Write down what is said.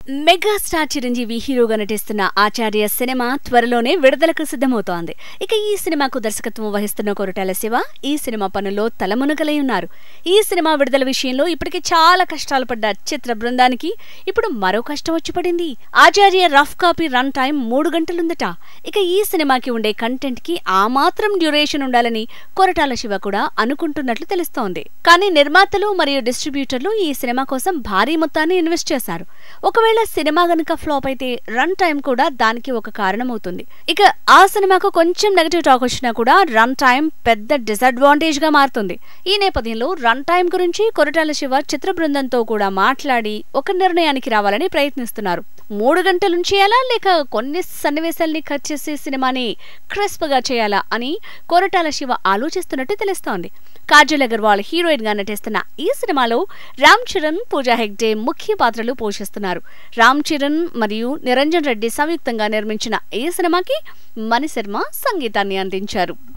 Megastar Chiranjeevi హీరోగా నటిస్తున్న ఆచార్య cinema త్వరలోనే విడుదలకు సిద్ధమవుతోంది. ఇక ఈ సినిమాకు దర్శకత్వం వహిస్తున్న కొరటాల శివ ఈ సినిమా పనుల్లో తలమునకలై ఉన్నారు. ఈ సినిమా విడుదల విషయంలో ఇప్పటికే చాలా కష్టాలు పడ్డ చిత్ర బృందానికి ఇప్పుడు మరో కష్టం వచ్చి పడింది. Acharya rough copy run time 3 గంటలుందట. ఇక ఈ సినిమాకి ఉండే కంటెంట్ కి ఆ మాత్రం డ్యూరేషన్ ఉండాలని కొరటాల శివ కూడా అనుకుంటున్నట్లు తెలుస్తోంది. కానీ నిర్మాతలు మరియు డిస్ట్రిబ్యూటర్లు ఈ సినిమా కోసం భారీ మొత్తాన్ని ఇన్వెస్ట్ చేశారు. ఒకవేళ సినిమా గనుక ఫ్లాప్ అయితే రన్ టైం కూడా దానికి ఒక కారణమవుతుంది. ఇక ఆ సినిమాకు కొంచెం నెగటివ్ టాక్ వచ్చినా కూడా రన్ టైం పెద్ద డిసడ్వాంటేజ్ గా మారుతుంది. ఈ నేపథ్యంలో రన్ టైం గురించి కొరటాల శివ చిత్ర బృందంతో కూడా మాట్లాడి ఒక నిర్ణయానికి రావాలని ప్రయత్నిస్తున్నారు. 3 గంటలు చేయాలా లేక కొన్ని సన్నివేశాల్ని కట్ చేసి సినిమాని క్రిస్ప్ గా చేయాలా అని కొరటాల శివ ఆలోచిస్తున్నట్టు తెలుస్తోంది. కాజల్ అగర్వాల్ హీరోయిన్ గా నటిస్తున్న ఈ సినిమాలో రామ్ చరణ్, పూజా హెగ్డే ముఖ్య పాత్రలు పోషిస్తున్నారు. రామ్ చరణ్ మరియు నిరంజన్ రెడ్డి సంయుక్తంగా నిర్మించిన ఈ సినిమాకి మణిశర్మ సంగీతాన్ని అందించారు.